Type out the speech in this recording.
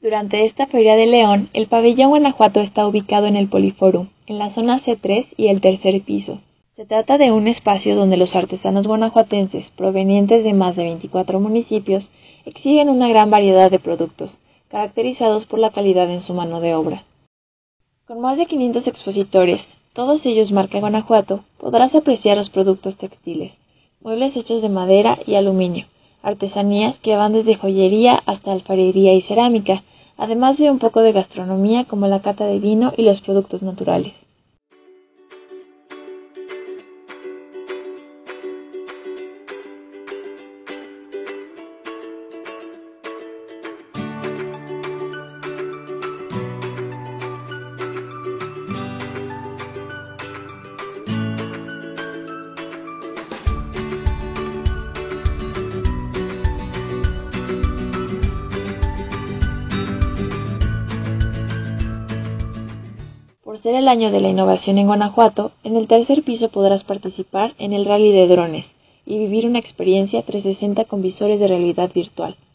Durante esta Feria de León, el Pabellón Guanajuato está ubicado en el Poliforum, en la zona C3 y el tercer piso. Se trata de un espacio donde los artesanos guanajuatenses, provenientes de más de 24 municipios, exhiben una gran variedad de productos, caracterizados por la calidad en su mano de obra. Con más de 500 expositores, todos ellos marca Guanajuato, podrás apreciar los productos textiles, muebles hechos de madera y aluminio, artesanías que van desde joyería hasta alfarería y cerámica, además de un poco de gastronomía como la cata de vino y los productos naturales. Por ser el año de la innovación en Guanajuato, en el tercer piso podrás participar en el Rally de Drones y vivir una experiencia 360 con visores de realidad virtual.